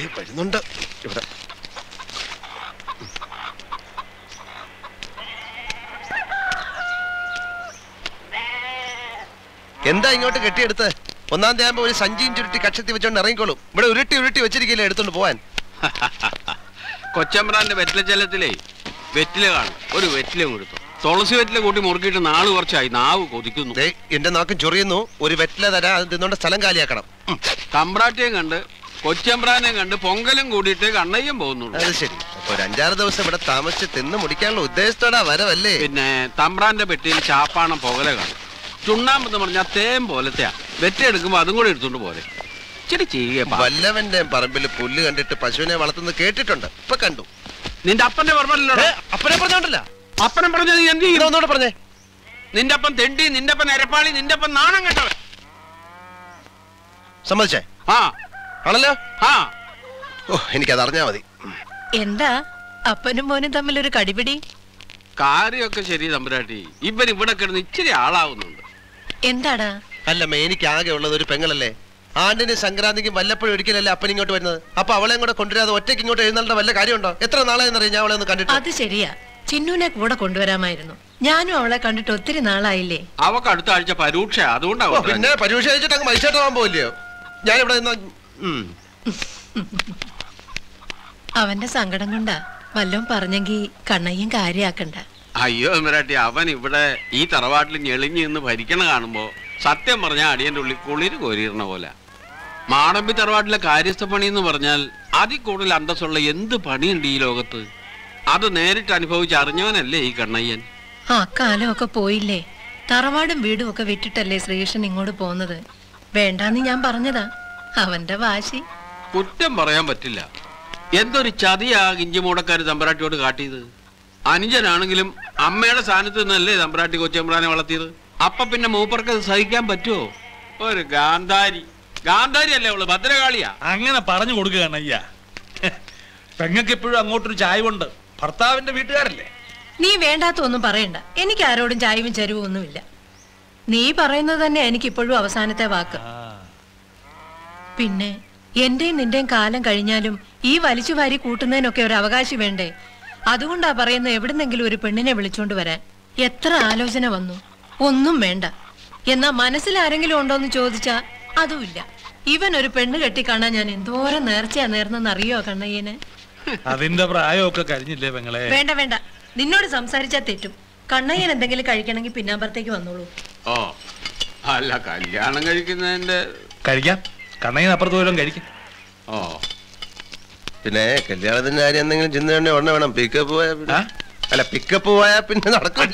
വരുന്നുണ്ട് ഇവിടെ. എന്താ ഇങ്ങോട്ട് കെട്ടിയെടുത്ത്? ഒന്നാം തീയതി ഒരു സഞ്ചിയും ചുരുട്ടി കക്ഷത്തി വെച്ചോണ്ട് ഇറങ്ങിക്കോളും. ഇവിടെ ഉരുട്ടി വെച്ചിരിക്കില്ലേ എടുത്തോണ്ട് പോവാൻ. കൊച്ചമ്പ്രാന്റെ വെറ്റിലച്ചലത്തിലേ വെറ്റില കാണും. ഒരു വെറ്റില കൊടുത്തു. തുളസി വെറ്റില കൂട്ടി മുറുക്കിയിട്ട് നാള് കുറച്ചായി. നാവ് കൊതിക്കുന്നു. എന്റെ നാക്കും ചൊറിയുന്നു. ഒരു വെറ്റില തരാ, അത് തിന്നോണ്ട് സ്ഥലം കാലിയാക്കണം. തമ്പ്രാട്ടിയും കണ്ട് കൊച്ചമ്പ്രാനെ കണ്ട് പൊങ്കലും കൂടിയിട്ട് കണ്ണയ്യം പോകുന്നുള്ളൂ. അത് ശരി. അപ്പൊ ഒരു 5-6 ദിവസം ഇവിടെ താമസിച്ച് തിന്ന് മുടിക്കാനുള്ള ഉദ്ദേശത്തോടാ വരവല്ലേ? പിന്നെ തമ്പ്രാന്റെ പെട്ടിയിൽ ചാപ്പാണം പുകല കാണും. ചുണ്ണാമ്പെന്ന് പറഞ്ഞാൽ തേൻ പോലത്തെയാ. വെറ്റെടുക്കുമ്പോ അതും കൂടെ എടുത്തോണ്ട് പോലെ. വല്ലവന്റെ പറമ്പിൽ പുല്ല് കണ്ടിട്ട് പശുവിനെ വളർത്തുന്നത് കേട്ടിട്ടുണ്ട്. ഇപ്പൊ കണ്ടു. നിന്റെ അപ്പന്റെ പറമ്പല്ലോ. അപ്പനെ പറഞ്ഞോണ്ടല്ല. അപ്പനെ പറഞ്ഞത് നീ എന്ത് ചെയ്യും? ഒന്നുകൂടെ പറഞ്ഞേ. നിന്റെ അപ്പം തെണ്ടി, നിന്റെ അപ്പം എരപ്പാളി, നിന്റെ അപ്പം നാണം കെട്ടവൻ. സമ്മതിച്ചേ? ആ ആണല്ലോ. ആ ഓ, എനിക്കത് അറിഞ്ഞാ മതി. എന്താ അപ്പനും മോനും തമ്മിൽ ഒരു കടിപിടി? കാര്യമൊക്കെ ശരി തമ്പുരാട്ടി. ഇവൻ ഇവിടെ കിടന്ന് ഇച്ചിരി ആളാവുന്നുണ്ട്. എന്താടാ? അല്ലമ്മ, എനിക്ക് ആകെ ഉള്ളത് ഒരു പെങ്ങളല്ലേ. ആണ്ടിന് സംക്രാന്തിക്കും വല്ലപ്പോഴും ഒരിക്കലല്ലേ അപ്പൻ ഇങ്ങോട്ട് വരുന്നത്. അപ്പൊ അവളെയും കൂടെ കൊണ്ടുവരാതെ ഒറ്റയ്ക്ക് ഇങ്ങോട്ട് എഴുന്നേണ്ട വല്ല കാര്യമുണ്ടോ? എത്ര നാളായെന്നറിയാം ഞാൻ അവളെ ഒന്ന് കണ്ടിട്ട്. അത് ശരിയാ, ചിന്നുനെ കൂടെ കൊണ്ടുവരാമായിരുന്നു. ഞാനും അവളെ കണ്ടിട്ട് ഒത്തിരി നാളായില്ലേ. അവക്ക് അടുത്ത ആഴ്ച പരീക്ഷ, അതുകൊണ്ടാവും. പിന്നെ പരീക്ഷ കഴിച്ചിട്ട് അങ്ങ് മത്സരമാകാൻ പോവില്ലയോ? ഞാനിവിടെ അവന്റെ സങ്കടം കൊണ്ടാ. വല്ലതും പറഞ്ഞെങ്കി കണ്ണയ്യും കാര്യാക്കണ്ട. അയ്യോ തമ്പുരാട്ടി, അവൻ ഇവിടെ ഈ തറവാട്ടിൽ ഞെളിഞ്ഞ് നിന്ന് ഭരിക്കണ കാണുമ്പോ സത്യം പറഞ്ഞാൽ അടിയന്റെ ഉള്ളിൽ കുളിര് കോരിയിരുന്ന പോലെ. മാടമ്പി തറവാട്ടിലെ കാര്യസ്ഥ പണി എന്ന് പറഞ്ഞാൽ അതിൽ കൂടുതൽ അന്തസ്സുള്ള എന്ത് പണിയുണ്ട് ഈ ലോകത്ത്? അത് നേരിട്ട് അനുഭവിച്ച് അറിഞ്ഞവനല്ലേ ഈ കണ്ണയ്യൻ. ആ കാലമൊക്കെ പോയില്ലേ. തറവാടും വീടും ഒക്കെ വിട്ടിട്ടല്ലേ ശ്രീകൃഷ്ണൻ ഇങ്ങോട്ട് പോന്നത്. വേണ്ടാന്ന് ഞാൻ പറഞ്ഞതാ. അവന്റെ വാശി. കുറ്റം പറയാൻ പറ്റില്ല. എന്തൊരു ചതിയാ ഇഞ്ചിമൂടക്കാര് തമ്പുരാട്ടിയോട് കാട്ടിയത്. അനുജനാണെങ്കിലും അമ്മയുടെ സ്ഥാനത്ത് നിന്നല്ലേ തമ്പുരാട്ടി കൊച്ചമ്പ്രാനെ വളർത്തിയത്. അപ്പൊ പിന്നെ മൂപ്പർക്ക് സഹിക്കാൻ പറ്റുമോ? ഒരു ഗാന്ധാരി. ഗാന്ധാരി അല്ലേ അവള്, ഭദ്രകാളിയാ. അങ്ങനെ പറഞ്ഞു കൊടുക്കുക അയ്യ. പെങ്ങൾക്ക് എപ്പോഴും അങ്ങോട്ടൊരു ചായവുണ്ട്. ഭർത്താവിന്റെ വീട്ടുകാരല്ലേ. നീ വേണ്ടാത്ത ഒന്നും പറയണ്ട. എനിക്ക് ആരോടും ചായവും ചരിവും ഒന്നുമില്ല. നീ പറയുന്നത് തന്നെ എനിക്കിപ്പോഴും അവസാനത്തെ വാക്ക്. പിന്നെ എന്റെയും നിന്റെയും കാലം കഴിഞ്ഞാലും ഈ വലിച്ചു വാരി കൂട്ടുന്നതിനൊക്കെ ഒരു അവകാശം വേണ്ടേ? അതുകൊണ്ടാ പറയുന്നത് എവിടുന്നെങ്കിലും ഒരു പെണ്ണിനെ വിളിച്ചോണ്ട് വരാൻ. എത്ര ആലോചന വന്നു, ഒന്നും വേണ്ട. എന്നാ മനസ്സിൽ ആരെങ്കിലും ഉണ്ടോന്ന് ചോദിച്ചാ അതുമില്ല. ഇവൻ ഒരു പെണ്ണ് കെട്ടിക്കാണാൻ ഞാൻ എന്തോരം നേർച്ചയാ നേർന്നെന്നറിയോ കണ്ണയ്യന്? അതിന്റെ പ്രായമൊക്കെ കഴിഞ്ഞില്ലേ പെങ്ങളെ? വേണ്ട വേണ്ട, നിന്നോട് സംസാരിച്ചാ തെറ്റും. കണ്ണയ്യൻ എന്തെങ്കിലും കഴിക്കണമെങ്കിൽ പിന്നാമ്പറത്തേക്ക് വന്നോളൂ. ഓ അല്ല, കല്യാണം കഴിക്കുന്നതിന്റെ കഴിക്കാം. കണ്ണയ്യൻ അപ്പുറത്ത് പോലും കഴിക്കാം. ഓ പിന്നെ കല്യാണത്തിന്റെ കാര്യം എന്തെങ്കിലും ചിന്ത വേണ്ടി ഉടനെ വേണം. പിക്കപ്പ് പോയാ അല്ല, പിക്കപ്പ് പോയാ പിന്നെ നടക്കും.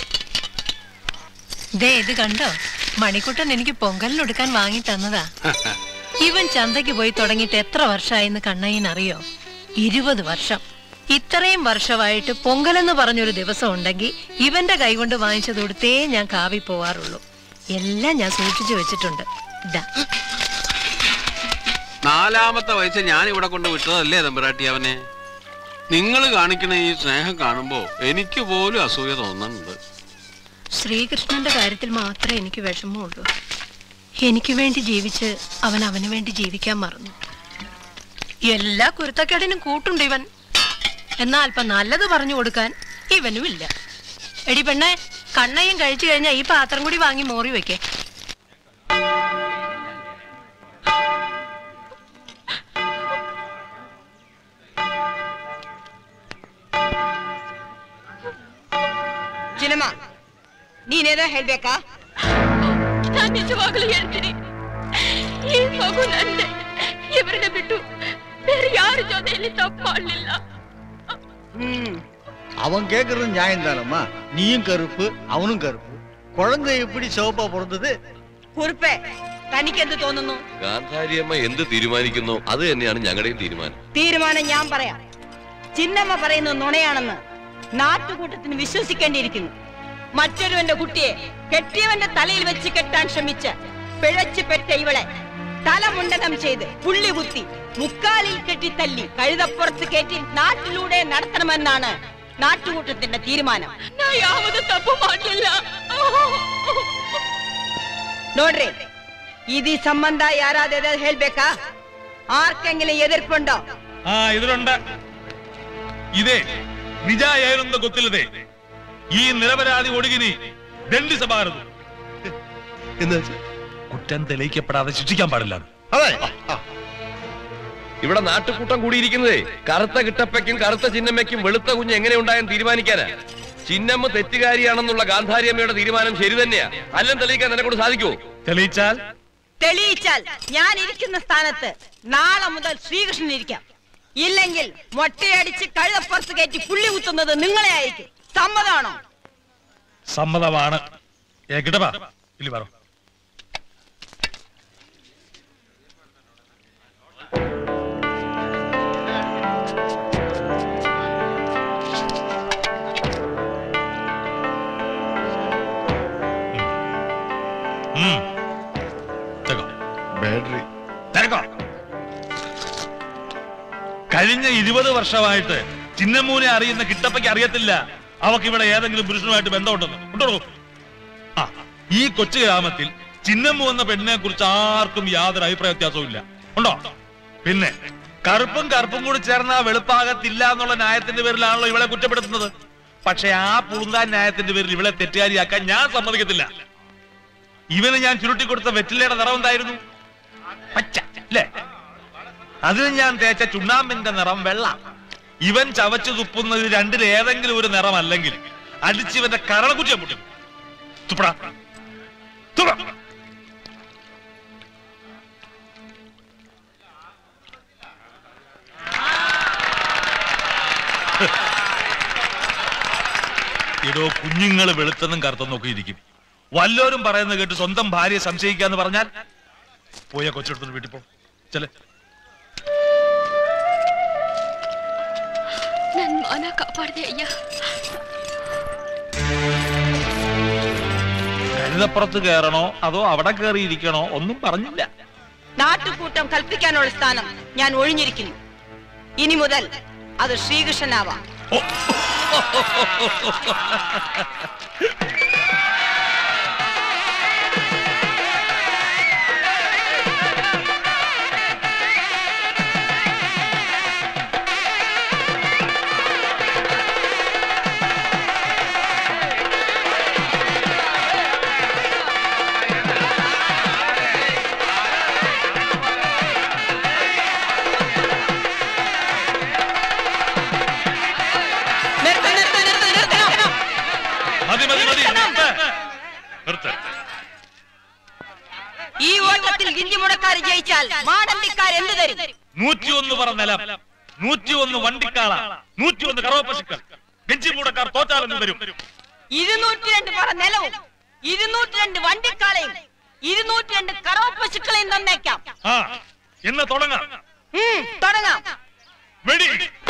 ഇത് കണ്ടോ, മണിക്കുട്ടൻ എനിക്ക് പൊങ്കലിനൊടുക്കാൻ വാങ്ങി തന്നതാ. ഇവൻ ചന്തയ്ക്ക് പോയി തുടങ്ങിയിട്ട് എത്ര വർഷമായിന്ന് കണ്ണയ്യൻ അറിയോ? 20 വർഷം. ഇത്രയും വർഷമായിട്ട് പൊങ്കലെന്ന് പറഞ്ഞൊരു ദിവസം ഉണ്ടെങ്കിൽ ഇവന്റെ കൈകൊണ്ട് വാങ്ങിച്ചത് കൊടുത്തേ ഞാൻ കാവി പോവാറുള്ളൂ. എല്ലാം ഞാൻ സൂക്ഷിച്ചു വെച്ചിട്ടുണ്ട്. ഇതാ. 4ാമത്തെ വയസ്സിൽ ഞാൻ ഇവിടെ കൊണ്ട് വിട്ടതല്ലേ തമ്പുരാട്ടി അവനെ. നിങ്ങൾ കാണിക്കണ ഈ സ്നേഹം കാണുമ്പോ എനിക്ക് പോലും അസൂയ തോന്നുന്നുണ്ട്. ശ്രീകൃഷ്ണന്റെ കാര്യത്തിൽ മാത്രമേ എനിക്ക് വിഷമമുള്ളൂ. എനിക്ക് വേണ്ടി ജീവിച്ച് അവൻ അവന് വേണ്ടി ജീവിക്കാൻ മറന്നു. എല്ലാ കുരുത്തക്കേടിനും കൂട്ടുണ്ട് ഇവൻ. എന്നാ അല്പം നല്ലത് പറഞ്ഞു കൊടുക്കാൻ ഇവനും ഇല്ല. എടി പെണ്ണെ, കണ്ണയും കഴിച്ചു കഴിഞ്ഞാൽ ഈ പാത്രം കൂടി വാങ്ങി മോറി വെക്കേ. ಚಿನ್ನಮ್ಮ, ನೀನೇನೋ ಹೇಳ್ಬೇಕಾ? ನಾನು ನಿಜವಾಗ್ಲೂ ಹೇಳ್ತೀನಿ, ಈ ಮಗು ನಂದೆ. ಇವರನ್ನ ಬಿಟ್ಟು ಬೇರೆ ಯಾರ ಜೊತೆಯಲ್ಲಿ ತಪ್ಪು ಮಾಡಲಿಲ್ಲ. அவன் கேக்குறது நியாயம் தானம்மா. நீயும் கருப்பு, அவனும் கருப்பு. குழந்தை எப்படி சிவப்பா பிறந்தது? കുറുപ്പേ, തനിക്കെന്ത് തോന്നുന്നു? ഗാന്ധാരിയമ്മ എന്ത് തീരുമാനിക്കുന്നു അത് തന്നെയാണ് ഞങ്ങളുടെയും തീരുമാനം. തീരുമാനം ഞാൻ പറയാം. ചിന്നമ്മ പറയുന്നത് നുണയാണെന്ന് നാട്ടുകൂട്ടത്തിന് വിശ്വസിക്കേണ്ടിയിരിക്കുന്നു. മറ്റൊരുവന്റെ കുട്ടിയെ കെട്ടിയവന്റെ തലയിൽ വെച്ച് കെട്ടാൻ ശ്രമിച്ച് പിഴച്ചു പെറ്റ ഇവളെ തലമുണ്ടനം ചെയ്ത് പുള്ളി കുത്തി മുക്കാലിൽ കെട്ടി തല്ലി കഴുതപ്പുറത്ത് കയറ്റി നാട്ടിലൂടെ നടത്തണമെന്നാണ് നാട്ടുകൂട്ടത്തിന്റെ തീരുമാനം. ನೋಡ್ರಿ, ಇದು ಸಂಬಂಧ ಯಾರಾದ ಹೇಳ್ಬೇಕಾ? ആർക്കെങ്കിലും എതിർപ്പുണ്ടോ? എതിരുണ്ട്. ഇതേ ನಿಜಾಯೇನೆಂದು ಗೊತ್ತಿಲ್ಲದೆ ಈ നിരപരാധി ഒടുകിനി ദണ്ഡിസബാരത് കുറ്റം തെളിയിക്കപ്പെടാതെ ശിക്ഷിക്കാൻ പാടില്ല. ഇവിടെ നാട്ടുകൂട്ടം കൂടിയിരിക്കുന്നതേ കറുത്ത കിട്ടപ്പയ്ക്കും കറുത്ത ചിന്നമ്മയ്ക്കും വെളുത്ത കുഞ്ഞ് എങ്ങനെ ഉണ്ടായെന്ന് തീരുമാനിക്കാനാ. ചിന്നമ്മ തെറ്റുകാരിയാണെന്നുള്ള ഗാന്ധാരിയമ്മയുടെ തീരുമാനം ശരി തന്നെയാ. അല്ലം തെളിയിക്കാൻ നിനക്കൊണ്ട് സാധിക്കുമോ? തെളിയിച്ചാൽ ഞാൻ ഇരിക്കുന്ന സ്ഥാനത്ത് നാളെ മുതൽ ശ്രീകൃഷ്ണൻ ഇരിക്കാം. ഇല്ലെങ്കിൽ മൊട്ടയടിച്ച് കഴുതപ്പുറത്ത് കയറ്റി പുള്ളി കുത്തുന്നത് നിങ്ങളെ ആയിരിക്കും. സമ്മതമാണോ? സമ്മതമാണ്. കഴിഞ്ഞ 20 വർഷമായിട്ട് ചിന്നമ്മൂനെ അറിയുന്ന കിട്ടപ്പയ്ക്ക് അറിയത്തില്ല അവക്ക് ഇവിടെ ഏതെങ്കിലും പുരുഷനുമായിട്ട് ബന്ധമുണ്ടെന്ന്. ഉണ്ടോ? ഈ കൊച്ചു ഗ്രാമത്തിൽ ചിന്നമ്മു എന്ന പെണ്ണിനെ കുറിച്ച് ആർക്കും യാതൊരു അഭിപ്രായ വ്യത്യാസവും ഇല്ല. ഉണ്ടോ? പിന്നെ കറുപ്പും കൂടി ചേർന്ന വെളുപ്പാകത്തില്ല എന്നുള്ള ന്യായത്തിന്റെ പേരിലാണല്ലോ ഇവളെ കുറ്റപ്പെടുത്തുന്നത്. പക്ഷെ ആ പുളുന്താൻ ന്യായത്തിന്റെ പേരിൽ ഇവളെ തെറ്റുകാരിയാക്കാൻ ഞാൻ സമ്മതിക്കത്തില്ല. ഇവന് ഞാൻ ചുരുട്ടിക്കൊടുത്ത വെറ്റിലയുടെ നിറം എന്തായിരുന്നു? പച്ച അല്ലേ? അതിന് ഞാൻ തേച്ച ചുണ്ണാമ്പിന്റെ നിറം വെള്ള. ഇവൻ ചവച്ചു തുപ്പുന്നത് രണ്ടിൽ ഏതെങ്കിലും ഒരു നിറം അല്ലെങ്കിൽ അടിച്ചിവന്റെ കരളക്കുറ്റിയെ പൊട്ടും. തുപ്പടാ തുപ്പ. ഇടോ കുഞ്ഞുങ്ങള് വെളുത്തെന്നും കറുത്തെന്നും ഒക്കെ ഇരിക്കും. വല്ലോരും പറയുന്നത് കേട്ട് സ്വന്തം ഭാര്യയെ സംശയിക്കാന്ന് പറഞ്ഞാൽ പോയ കൊച്ചെടുത്തൊന്ന് വീട്ടിൽ പോ. ചെല കരുതപ്പുറത്ത് കയറണോ അതോ അവിടെ കയറിയിരിക്കണോ ഒന്നും പറഞ്ഞില്ല. നാട്ടുകൂട്ടം കൽപ്പിക്കാനുള്ള സ്ഥാനം ഞാൻ ഒഴിഞ്ഞിരിക്കുന്നു. ഇനി മുതൽ അത് ശ്രീകൃഷ്ണനാവാം. ഈ ഓട്ടത്തിൽ ഗിഞ്ചി മുടക്കാർ ജയിച്ചാൽ മാടമ്പിക്കാർ എന്ത് തരും? 101 പറ നിലം, 101 വണ്ടിക്കാള, 101 കറവപ്പശുക്കൾ. ഗിഞ്ചി മുടക്കാർ തോറ്റാലെന്ന് തരും. 202 പറ നിലവും 202 വണ്ടിക്കാളയും 202 കറവപ്പശുക്കളെയും തന്നേക്കാം. എന്ന് തുടങ്ങാം. തുടങ്ങാം. വെടി.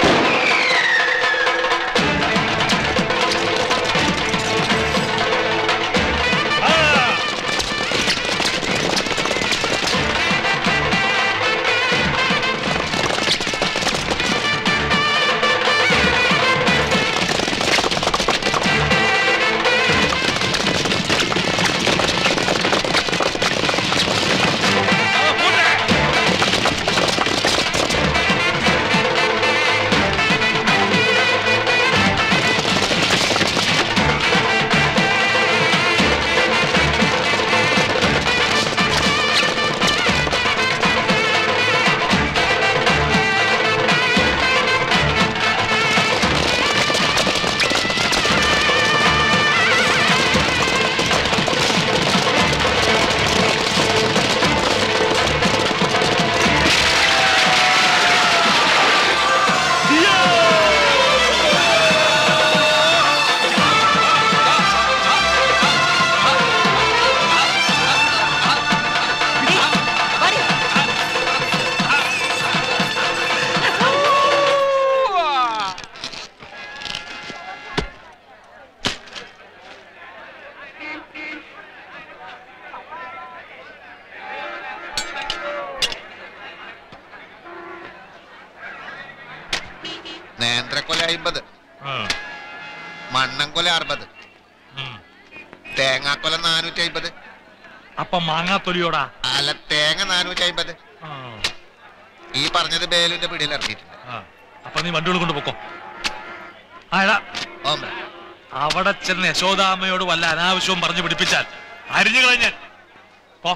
നേന്ത്രക്കൊല 50, മണ്ണൻകൊല 60, തേങ്ങാക്കൊല 450. അപ്പൊ മാങ്ങാത്തൊലിയോടാ? അല്ല, തേങ്ങ 450. ഈ പറഞ്ഞത് ബേലുവിന്റെ പിടിയിൽ ഇറങ്ങിയിട്ടുണ്ട്. അപ്പൊ നീ വണ്ടികൾ കൊണ്ട് പൊക്കോ. ആടാ അവിടെ ചെന്ന് യശോദാമ്മയോട് വല്ല അനാവശ്യവും പറഞ്ഞു പിടിപ്പിച്ചാൽ അരിഞ്ഞു കളഞ്ഞാൽ പോ.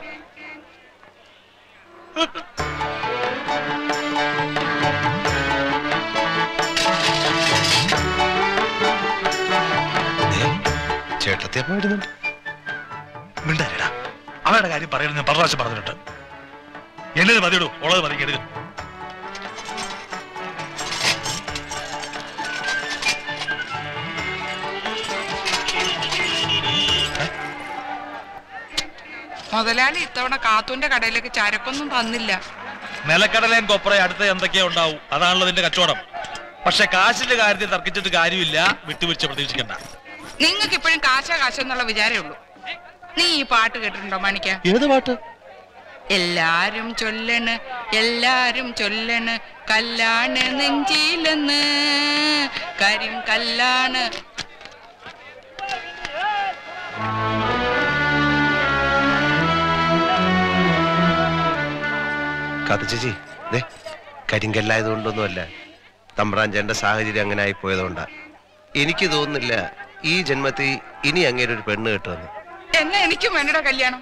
ചേട്ടത്തി അമ്മ വരുന്നുണ്ട്. മിണ്ടാരിടാ, അവരുടെ കാര്യം പറയുന്നത് ഞാൻ പ്രാവശ്യം പറഞ്ഞിട്ട്. എന്നത് മതിയിടൂ, ഉള്ളത് മതി എടുക്കും. മുതലാളി ഇത്തവണ കാത്തൂന്റെ കടയിലേക്ക് ചരക്കൊന്നും തന്നില്ല. നിലക്കടലയും കൊപ്രയും അടുത്ത എന്തൊക്കെയോ ഉണ്ടാവും, അതാണല്ലോ നിന്റെ കച്ചവടം. പക്ഷെ കാശിന്റെ കാര്യത്തിൽ തർക്കിച്ചിട്ട് കാര്യമില്ല, വിട്ടുവീഴ്ച പ്രതീക്ഷിക്കണ്ട. നിങ്ങൾക്ക് ഇപ്പോഴും കാശ എന്നുള്ള വിചാരമേ ഉള്ളൂ. നീ ഈ പാട്ട് കേട്ടിട്ടുണ്ടോ മണിക്ക? ഏത് പാട്ട്? എല്ലാരും ചൊല്ലണ് കല്ലാണ് നെഞ്ചിലെന്ന്, കരിം കല്ലാണ്. ചേച്ചി കരിങ്കല്ലായതുകൊണ്ടൊന്നുമല്ല, തമ്പ്രാഞ്ചേന്റെ സാഹചര്യം അങ്ങനെ ആയി പോയതുകൊണ്ടാ. എനിക്ക് തോന്നുന്നില്ല ഈ ജന്മത്തിൽ ഇനി അങ്ങേരെ ഒരു പെണ്ണ് കിട്ടുമെന്ന്. എന്നെ എനിക്കും വേണ്ടടാ കല്യാണം.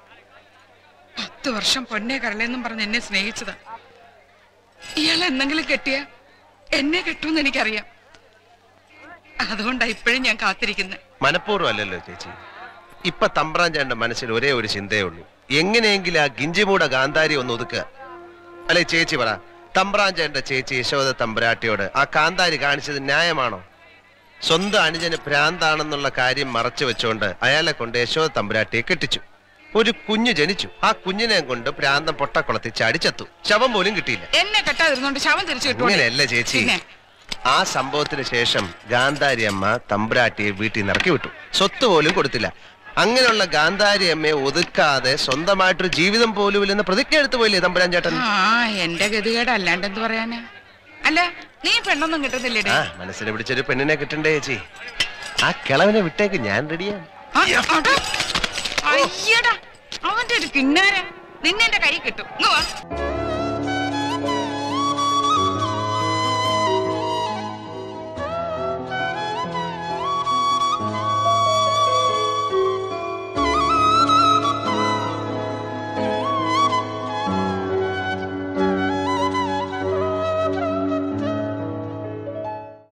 10 വർഷം പൊന്നെ കരളെന്നും പറഞ്ഞ് എന്നെ സ്നേഹിച്ചതാ. ഇയാൾ എന്തെങ്കിലും കെട്ടിയ എന്നെ കെട്ടുമെന്ന് എനിക്കറിയാം. അതുകൊണ്ടാ ഇപ്പോഴും ഞാൻ കാത്തിരിക്കുന്നത്. മനഃപൂർവ്വം അല്ലല്ലോ ചേച്ചി. ഇപ്പൊ തമ്പ്രാഞ്ചേന്റെ മനസ്സിൽ ഒരേ ഒരു ചിന്തയേ ഉള്ളൂ, എങ്ങനെയെങ്കിലും ആ ഗിഞ്ചിമൂട ഗാന്ധാരി ഒന്ന് ഒതുക്കുക. അല്ലെ ചേച്ചി പറ, തമ്പ്രാഞ്ചേന്റെ ചേച്ചി യശോദ തമ്പുരാട്ടിയോട് ആ കാന്താരി കാണിച്ചത് ന്യായമാണോ? സ്വന്തം അനുജന് ഭ്രാന്താണെന്നുള്ള കാര്യം മറച്ചു വെച്ചുകൊണ്ട് അയാളെ കൊണ്ട് യശോദ തമ്പുരാട്ടിയെ കെട്ടിച്ചു. ഒരു കുഞ്ഞു ജനിച്ചു. ആ കുഞ്ഞിനെ കൊണ്ട് ഭ്രാന്തം പൊട്ടക്കുളത്തിൽ ചാടിച്ചെത്തു. ശവം പോലും കിട്ടിയില്ല. എന്നെ കെട്ടാതിരുന്നോണ്ട് ശവം തിരിച്ചു കിട്ടും. അങ്ങനെയല്ല ചേച്ചി. ആ സംഭവത്തിന് ശേഷം ഗാന്ധാരി അമ്മ തമ്പുരാട്ടിയെ വീട്ടിൽ നിന്ന് ഇറക്കി വിട്ടു. സ്വത്ത് പോലും കൊടുത്തില്ല. അങ്ങനെയുള്ള ഗാന്ധാരി അമ്മയെ ഒതുക്കാതെ സ്വന്തമായിട്ടൊരു ജീവിതം പോലും ഇല്ലെന്ന് പ്രതിജ്ഞ എടുത്തു പോയില്ലേ തമ്പുരാൻ ചേട്ടൻ? എന്റെ ഗതികേട് അല്ലാണ്ട് എന്ത് പറയാനാ? അല്ല, നീ പെണ്ണൊന്നും കിട്ടുന്നില്ലേ? മനസ്സിനെ പിടിച്ചൊരു പെണ്ണിനെ കിട്ടണ്ടേ ചേച്ചി. ആ കിളവനെ വിട്ടേക്ക്, ഞാൻ റെഡിയാണ്. അയ്യടാ, അവന്റെ ഒരു കിന്നാര നിന്നെ എന്റെ കൈ കിട്ടും.